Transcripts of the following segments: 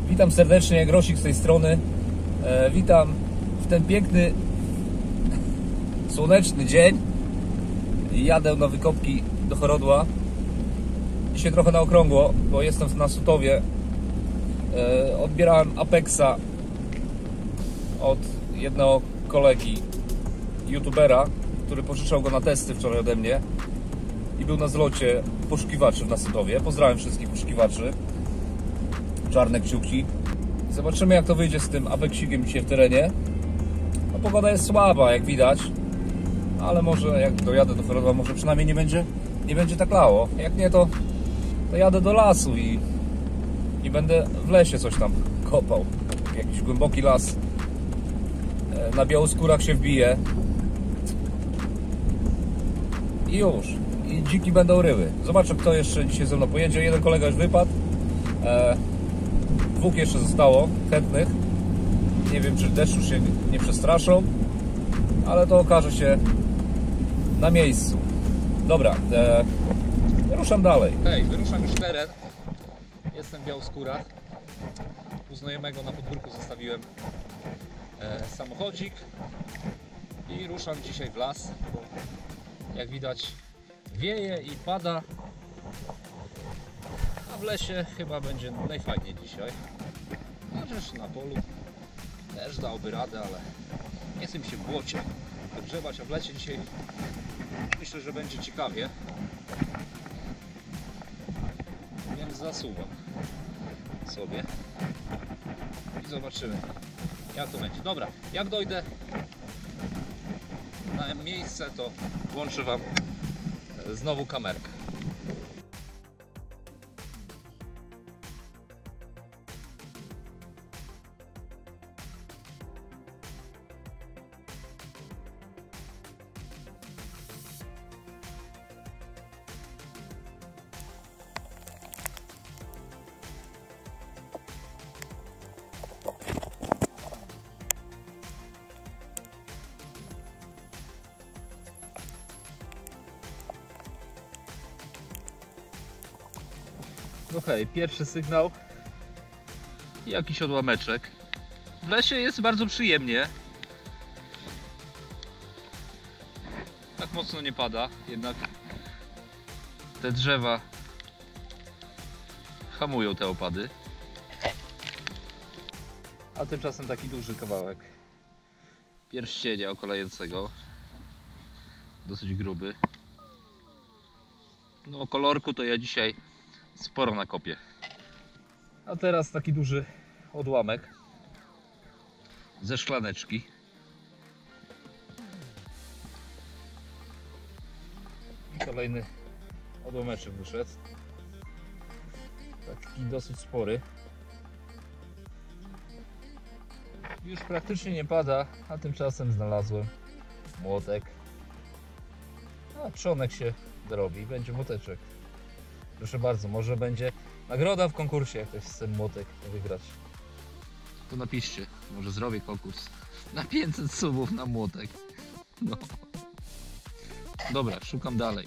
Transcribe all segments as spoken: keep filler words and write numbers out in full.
Witam serdecznie, Grosik z tej strony. E, witam w ten piękny, słoneczny dzień. Jadę na wykopki do Chorodła. Dzisiaj trochę na okrągło, bo jestem na Sutowie. E, odbierałem Apexa od jednego kolegi, youtubera, który pożyczał go na testy wczoraj ode mnie i był na zlocie poszukiwaczy na Sutowie. Pozdrawiam wszystkich poszukiwaczy. Czarne kciuki. Zobaczymy, jak to wyjdzie z tym Apexikiem dzisiaj w terenie. No, pogoda jest słaba, jak widać, ale może jak dojadę do Chorodła, może przynajmniej nie będzie, nie będzie tak lało. Jak nie, to, to jadę do lasu i, i będę w lesie coś tam kopał. Jakiś głęboki las. Na Białoskórach się wbije i już. I dziki będą ryły. Zobaczę, kto jeszcze dzisiaj ze mną pojedzie. Jeden kolega już wypadł. E, dwóch jeszcze zostało chętnych. Nie wiem, czy deszczu się nie przestraszą, ale to okaże się na miejscu. Dobra, e, ruszam dalej. Hej, wyruszam już teren. Jestem w Białoskórach. U znajomego na podwórku zostawiłem e, samochodzik i ruszam dzisiaj w las, bo jak widać wieje i pada, a w lesie chyba będzie najfajniej dzisiaj. Chociaż na polu też dałby radę, ale nie chcę mi się w błocie wygrzewać, a w lesie dzisiaj myślę, że będzie ciekawie, więc zasuwam sobie i zobaczymy, jak to będzie. Dobra, jak dojdę na miejsce, to włączę Wam znowu kamerkę. No hej, pierwszy sygnał i jakiś odłameczek. W lesie jest bardzo przyjemnie. Tak mocno nie pada, jednak te drzewa hamują te opady. A tymczasem taki duży kawałek pierścienia okolającego, dosyć gruby. No o kolorku to ja dzisiaj sporo nakopię. A teraz taki duży odłamek ze szklaneczki. I kolejny odłameczek wyszedł. Taki dosyć spory. Już praktycznie nie pada, a tymczasem znalazłem młotek. A trzonek się zrobi, będzie młoteczek. Proszę bardzo, może będzie nagroda w konkursie, jak ktoś chce młotek wygrać. To napiszcie, może zrobię konkurs na pięćset subów na młotek. No. Dobra, szukam dalej.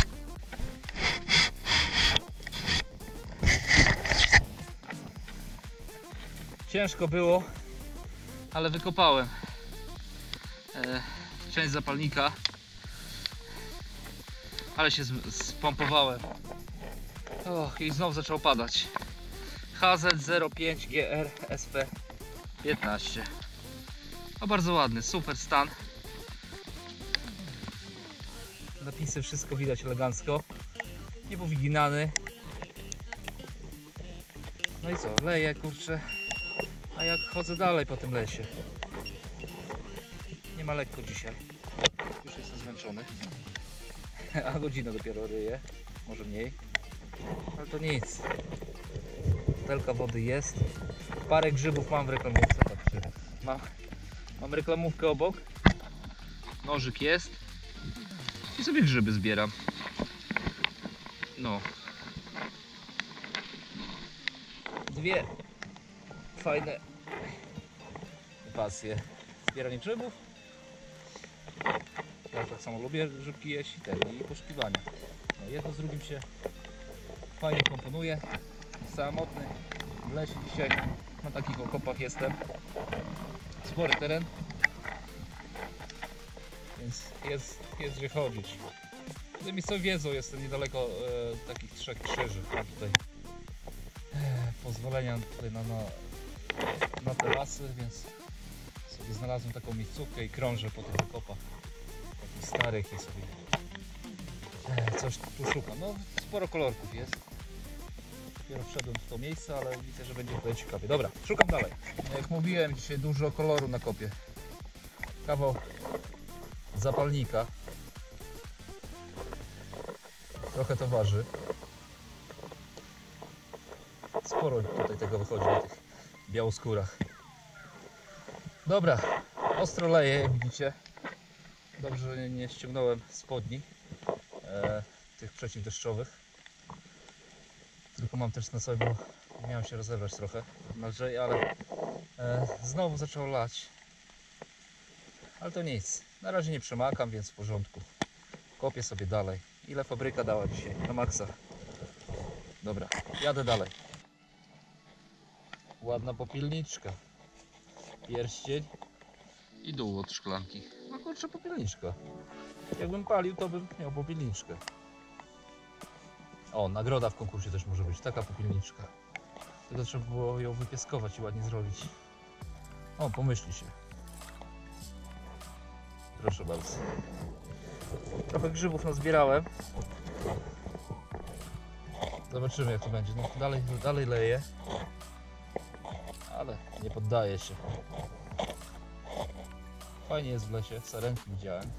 Ciężko było, ale wykopałem e, część zapalnika, ale się spompowałem. Och, i znowu zaczął padać. H Z zero pięć G R S P piętnaście. No bardzo ładny, super stan. Napisy, wszystko widać elegancko. Nie powyginany. No i co, leję, kurczę. A jak chodzę dalej po tym lesie. Nie ma lekko dzisiaj. Już jestem zmęczony. A godzinę dopiero ryję. Może mniej. Ale to nic. Butelka wody jest. Parę grzybów mam w reklamówce. Patrzcie. Mam, mam reklamówkę obok. Nożyk jest. I sobie grzyby zbieram. No. Dwie fajne pasje. Zbieranie grzybów. Ja tak samo lubię grzybki jeść i, te, i poszukiwania. No, jedno z drugim się fajnie komponuje. Samotny w lesie dzisiaj. Na takich okopach jestem. Spory teren, więc jest, jest gdzie chodzić. Gdy miejscowi wiedzą, jestem niedaleko e, takich trzech krzyży. Mam tutaj e, pozwolenia tutaj na, na, na te lasy, więc sobie znalazłem taką miejscówkę i krążę po tych okopach takich starych i sobie e, coś tu szukam. No sporo kolorków jest. Dopiero wszedłem w to miejsce, ale widzę, że będzie tutaj ciekawie. Dobra, szukam dalej. Jak mówiłem, dzisiaj dużo koloru na kopie. Kawał zapalnika. Trochę to waży. Sporo tutaj tego wychodzi na tych białoskórach. Dobra, ostro leje, jak widzicie. Dobrze, że nie ściągnąłem spodni e, tych przeciwdeszczowych. Tylko mam też na sobie, bo miałem się rozebrać trochę na lżej, ale e, znowu zaczęło lać. Ale to nic, na razie nie przemakam, więc w porządku. Kopię sobie dalej. Ile fabryka dała dzisiaj? Na maksa. Dobra, jadę dalej. Ładna popielniczka. Pierścień i dół od szklanki. No kurczę, popielniczka. Jakbym palił, to bym miał popielniczkę. O, nagroda w konkursie też może być. Taka popielniczka. Tylko trzeba było ją wypieskować i ładnie zrobić. O, pomyśli się. Proszę bardzo. Trochę grzybów nazbierałem. Zobaczymy, jak to będzie. No, dalej, dalej leje. Ale nie poddaje się. Fajnie jest w lesie. Sarenki widziałem.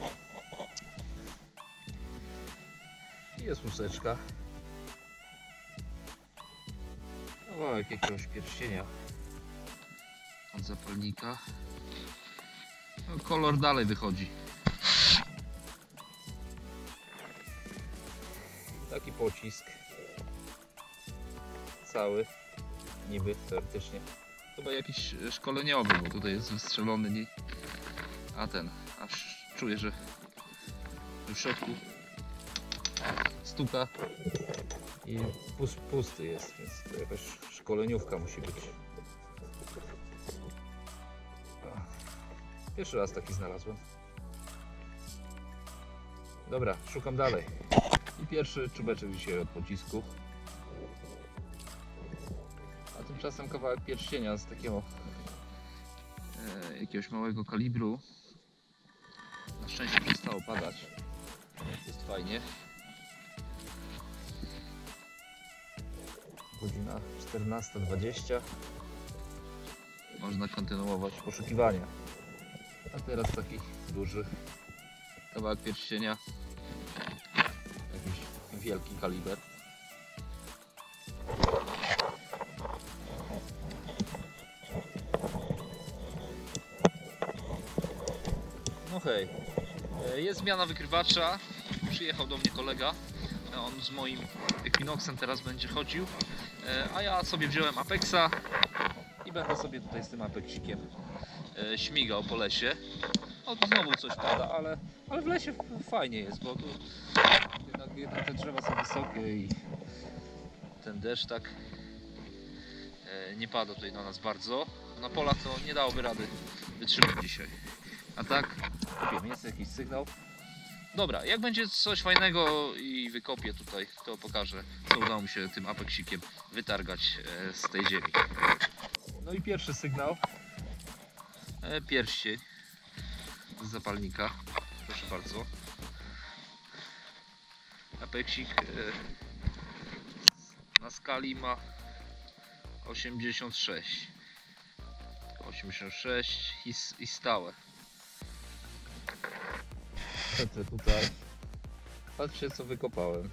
I jest łuseczka. Kawałek jakiegoś pierścienia od zapalnika. No, kolor dalej wychodzi. Taki pocisk. Cały. Niby teoretycznie. Chyba jakiś szkoleniowy, bo tutaj jest wystrzelony nie. A ten, aż czuję, że w środku stuka i pusty jest, więc to jakaś szkoleniówka musi być. Pierwszy raz taki znalazłem. Dobra, szukam dalej. I pierwszy czubeczek dzisiaj od pocisku. A tymczasem kawałek pierścienia z takiego e, jakiegoś małego kalibru. Na szczęście przestało padać. Jest fajnie. Godzina czternasta dwadzieścia. Można kontynuować poszukiwania. A teraz taki duży kawałek pierścienia. Jakiś wielki kaliber. No hej, jest zmiana wykrywacza. Przyjechał do mnie kolega. On z moim Equinoxem teraz będzie chodził. A ja sobie wziąłem Apexa i będę sobie tutaj z tym Apexikiem śmigał po lesie. O, tu znowu coś pada, ale, ale w lesie fajnie jest, bo tu jednak, jednak te drzewa są wysokie i ten deszcz tak nie pada tutaj na nas bardzo. Na polach to nie dałoby rady wytrzymać dzisiaj. A tak, wiem, jest jakiś sygnał. Dobra, jak będzie coś fajnego i wykopię tutaj, to pokażę, co udało mi się tym Apexikiem wytargać z tej ziemi. No i pierwszy sygnał. Pierścień z zapalnika. Proszę bardzo. Apexik na skali ma osiemdziesiąt sześć. osiemdziesiąt sześć i, i stałe. Patrzę tutaj. Patrzcie, co wykopałem.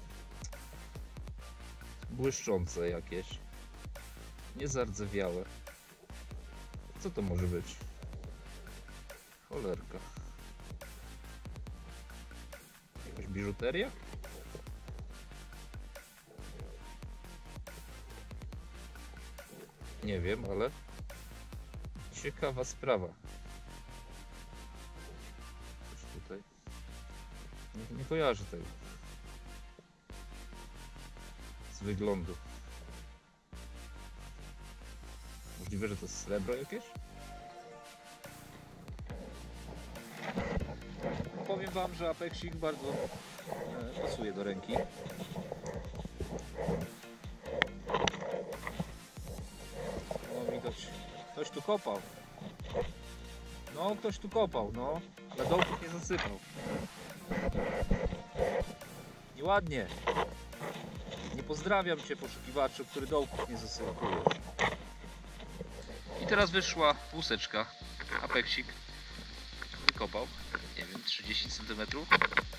Błyszczące jakieś. Niezardzewiałe. Co to może być? Cholerka. Jakaś biżuteria? Nie wiem, ale ciekawa sprawa. Coś tutaj. Nie, nie kojarzę tego z wyglądu. Możliwe, że to jest srebro jakieś? Powiem wam, że Apexik bardzo e, pasuje do ręki. No widać, ktoś tu kopał. No, ktoś tu kopał, no. Ale dołków nie zasypał. Nieładnie. Nie pozdrawiam cię, poszukiwaczu, który dołków nie zasypuje. I teraz wyszła łuseczka. Apexik wykopał, nie wiem, trzydzieści centymetrów.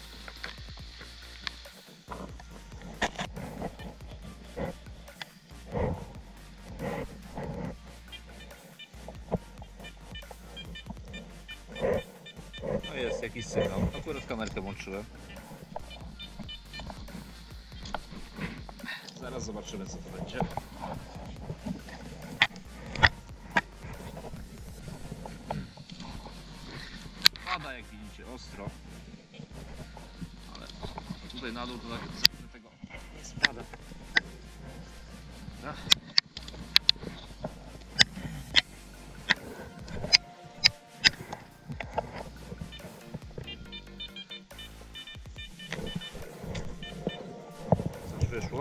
No jest jakiś sygnał. Akurat kamerkę włączyłem. Zaraz zobaczymy, co to będzie. Pada, jak widzicie, ostro. Ale tutaj na dół to tak tego nie spada. Dobra. Coś wyszło.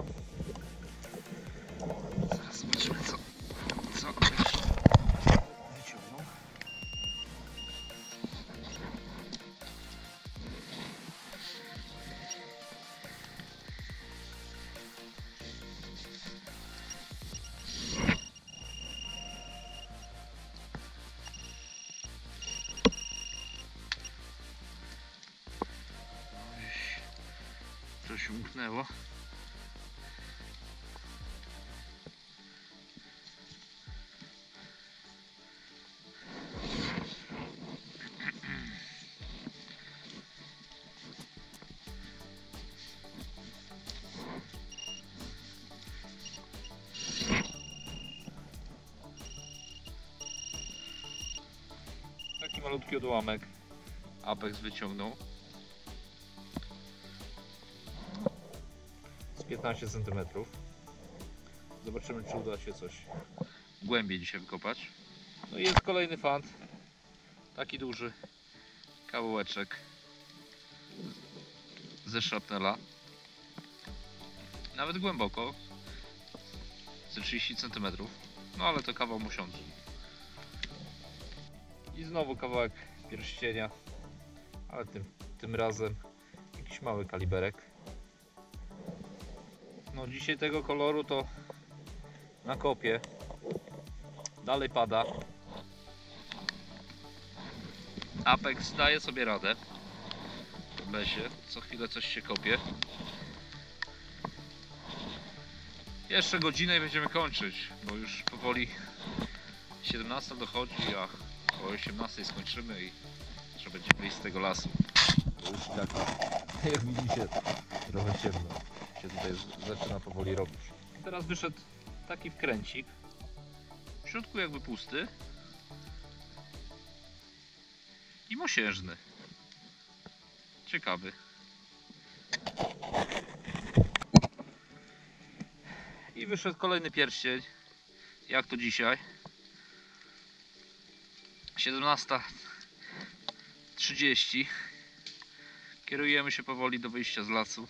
Zaraz zobaczymy, co, co wyciągnął. Coś umknęło. Taki malutki odłamek Apex wyciągnął. Z piętnaście centymetrów. Zobaczymy, czy uda się coś głębiej dzisiaj wykopać. No i jest kolejny fant. Taki duży kawałeczek ze szrapnela. Nawet głęboko. Ze trzydzieści centymetrów. No ale to kawał musiący. I znowu kawałek pierścienia. Ale tym, tym razem jakiś mały kaliberek. No dzisiaj tego koloru to na kopie. Dalej pada. Apex daje sobie radę w lesie. Co chwilę coś się kopie. Jeszcze godzinę i będziemy kończyć, bo już powoli siedemnasta dochodzi, a o osiemnastej skończymy i trzeba będzie wyjść z tego lasu. Bo już tak, jak widzicie, trochę ciemno się tutaj zaczyna powoli robić. Teraz wyszedł taki wkręcik. W środku jakby pusty i mosiężny. Ciekawy. I wyszedł kolejny pierścień. Jak to dzisiaj? siedemnasta trzydzieści. Kierujemy się powoli do wyjścia z lasu.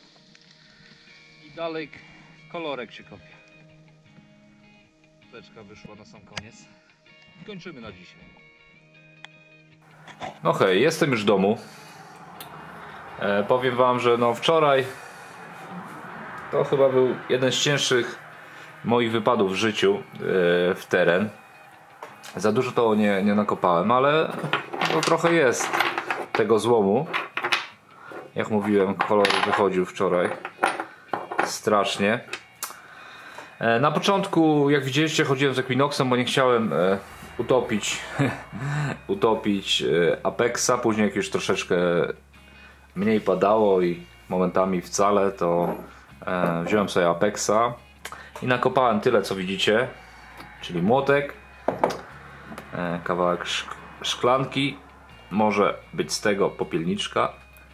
I dalej kolorek się kopie. Teczka wyszła na sam koniec. Kończymy na dzisiaj. No hej, jestem już w domu. E, powiem wam, że no wczoraj to chyba był jeden z cięższych moich wypadów w życiu e, w teren. Za dużo to nie, nie nakopałem, ale to trochę jest tego złomu. Jak mówiłem, kolor wychodził wczoraj strasznie. E, na początku, jak widzieliście, chodziłem z Equinoxem, bo nie chciałem e, utopić utopić e, Apexa. Później jak już troszeczkę mniej padało i momentami wcale, to e, wziąłem sobie Apexa i nakopałem tyle, co widzicie, czyli młotek, e, kawałek szk szklanki, może być z tego popielniczka,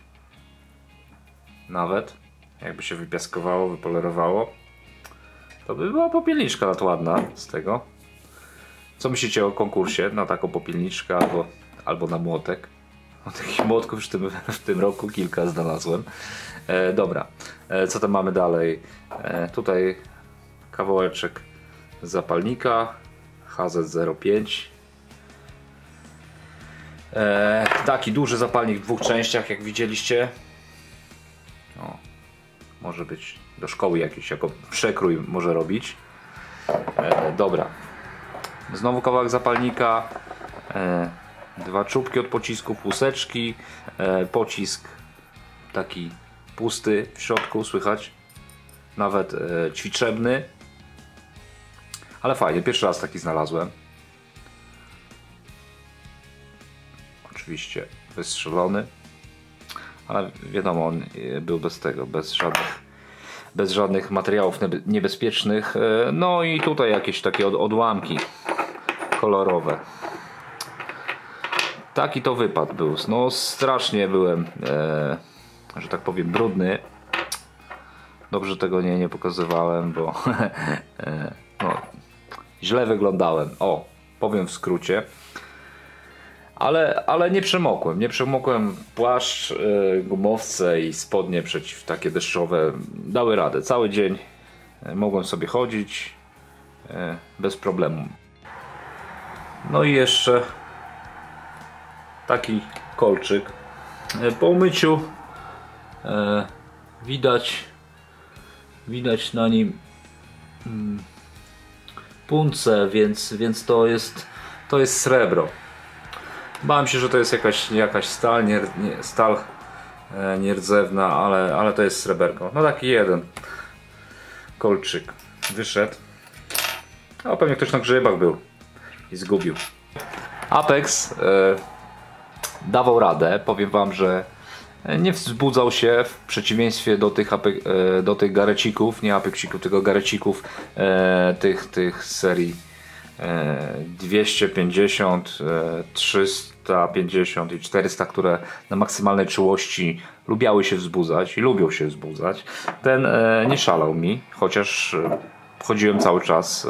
nawet jakby się wypiaskowało, wypolerowało, to by była popielniczka ładna z tego. Co myślicie o konkursie na taką popielniczkę albo, albo na młotek? O, takich młotków już w tym, w tym roku kilka znalazłem. E, dobra, e, co tam mamy dalej? E, tutaj kawałeczek zapalnika H Z zero pięć. E, taki duży zapalnik w dwóch częściach, jak widzieliście. O, może być do szkoły jakiś, jako przekrój może robić. E, dobra, znowu kawałek zapalnika, e, dwa czubki od pocisku, półseczki, e, pocisk taki pusty w środku, słychać nawet e, ćwiczebny, ale fajnie, pierwszy raz taki znalazłem. Oczywiście wystrzelony, ale wiadomo, on był bez tego, bez żadnych bez żadnych materiałów niebezpiecznych. No i tutaj jakieś takie odłamki kolorowe. Taki to wypad był. No strasznie byłem, e, że tak powiem, brudny. Dobrze tego nie, nie pokazywałem, bo e, no, źle wyglądałem. O, powiem w skrócie. Ale, ale nie przemokłem, nie przemokłem. Płaszcz, yy, gumowce i spodnie przeciw takie deszczowe dały radę. Cały dzień yy, mogłem sobie chodzić yy, bez problemu. No i jeszcze taki kolczyk. Yy, po umyciu yy, widać widać na nim yy, punce, więc, więc to jest to jest srebro. Bałem się, że to jest jakaś, jakaś stal, nie, nie, stal e, nierdzewna, ale, ale to jest sreberko. No taki jeden kolczyk wyszedł. A pewnie ktoś na grzybach był i zgubił. Apex e, dawał radę. Powiem wam, że nie wzbudzał się w przeciwieństwie do tych, ape, e, do tych garecików, nie apeksików, tylko garecików e, tych, tych serii dwieście pięćdziesiąt, trzysta pięćdziesiąt i czterysta, które na maksymalnej czułości lubiały się wzbudzać i lubią się wzbudzać. Ten nie szalał mi, chociaż chodziłem cały czas,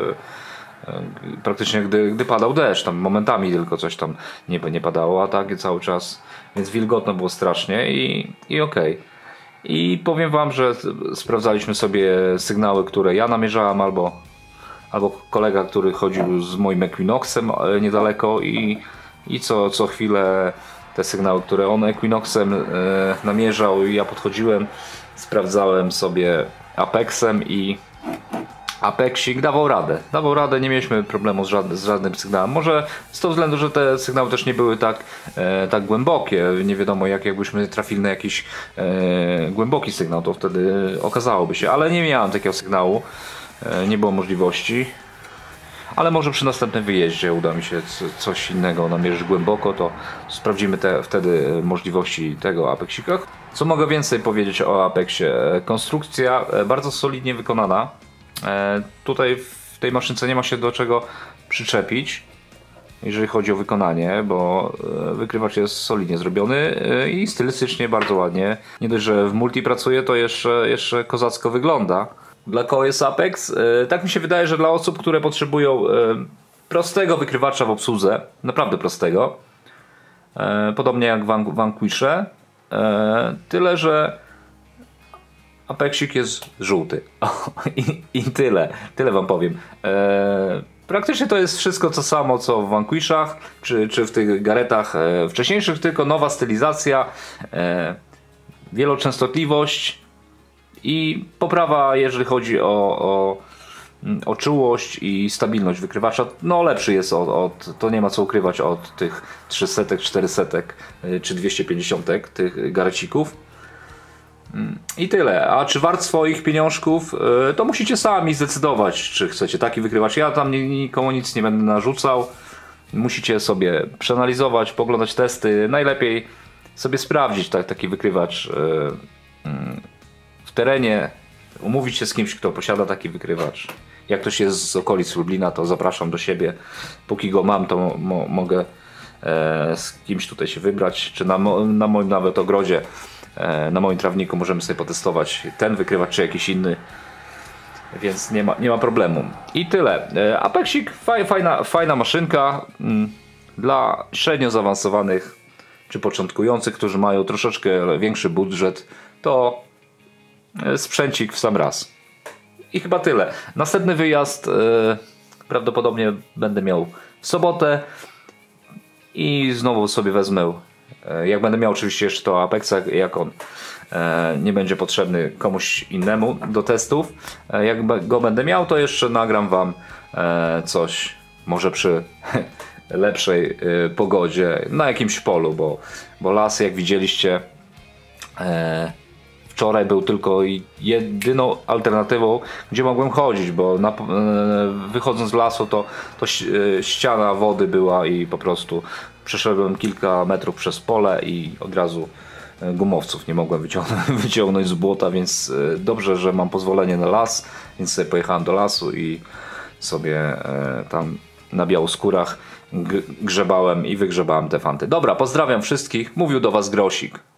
praktycznie gdy, gdy padał deszcz, tam momentami tylko coś tam nie, nie padało, a tak cały czas, więc wilgotno było strasznie i, i okej. Okay. I powiem wam, że sprawdzaliśmy sobie sygnały, które ja namierzałem, albo albo kolega, który chodził z moim Equinoxem niedaleko i, i co, co chwilę te sygnały, które on Equinoxem e, namierzał, i ja podchodziłem, sprawdzałem sobie Apexem i Apexik dawał radę. Dawał radę, nie mieliśmy problemu z żadnym, z żadnym sygnałem. Może z tego względu, że te sygnały też nie były tak, e, tak głębokie. Nie wiadomo, jak jakbyśmy trafili na jakiś e, głęboki sygnał, to wtedy okazałoby się. Ale nie miałem takiego sygnału. Nie było możliwości, ale może przy następnym wyjeździe uda mi się coś innego namierzyć głęboko, to sprawdzimy te, wtedy możliwości tego Apexika. Co mogę więcej powiedzieć o Apexie? Konstrukcja bardzo solidnie wykonana. Tutaj w tej maszynce nie ma się do czego przyczepić, jeżeli chodzi o wykonanie, bo wykrywacz jest solidnie zrobiony i stylistycznie bardzo ładnie. Nie dość, że w multi pracuje, to jeszcze, jeszcze kozacko wygląda. Dla kogo jest Apex? Tak mi się wydaje, że dla osób, które potrzebują prostego wykrywacza w obsłudze, naprawdę prostego, podobnie jak w Vanquishe, tyle że Apexik jest żółty. I, i tyle, tyle wam powiem. Praktycznie to jest wszystko to samo co w Vanquishach, czy, czy w tych garetach wcześniejszych, tylko nowa stylizacja, wieloczęstotliwość i poprawa, jeżeli chodzi o, o, o czułość i stabilność wykrywacza. No lepszy jest od, od, to nie ma co ukrywać, od tych trzysta, czterysta czy dwieście pięćdziesiąt tych garecików. I tyle. A czy wart swoich pieniążków, to musicie sami zdecydować, czy chcecie taki wykrywacz. Ja tam nikomu nic nie będę narzucał. Musicie sobie przeanalizować, poglądać testy. Najlepiej sobie sprawdzić tak, taki wykrywacz w terenie, umówić się z kimś, kto posiada taki wykrywacz. Jak ktoś jest z okolic Lublina, to zapraszam do siebie. Póki go mam, to mo mogę e, z kimś tutaj się wybrać, czy na, mo na moim nawet ogrodzie, e, na moim trawniku możemy sobie potestować ten wykrywacz, czy jakiś inny. więc nie ma, nie ma problemu. I tyle. Apexik, fajna, fajna maszynka dla średnio zaawansowanych czy początkujących, którzy mają troszeczkę większy budżet, to sprzęcik w sam raz. I chyba tyle. Następny wyjazd prawdopodobnie będę miał w sobotę i znowu sobie wezmę, jak będę miał oczywiście jeszcze to Apexa, jak on nie będzie potrzebny komuś innemu do testów. Jak go będę miał, to jeszcze nagram wam coś, może przy lepszej pogodzie, na jakimś polu, bo, bo las, jak widzieliście, wczoraj był tylko jedyną alternatywą, gdzie mogłem chodzić, bo na, wychodząc z lasu to, to ściana wody była i po prostu przeszedłem kilka metrów przez pole i od razu gumowców nie mogłem wyciągnąć, wyciągnąć z błota, więc dobrze, że mam pozwolenie na las, więc sobie pojechałem do lasu i sobie tam na Białoskórach grzebałem i wygrzebałem te fanty. Dobra, pozdrawiam wszystkich, mówił do was Grosik.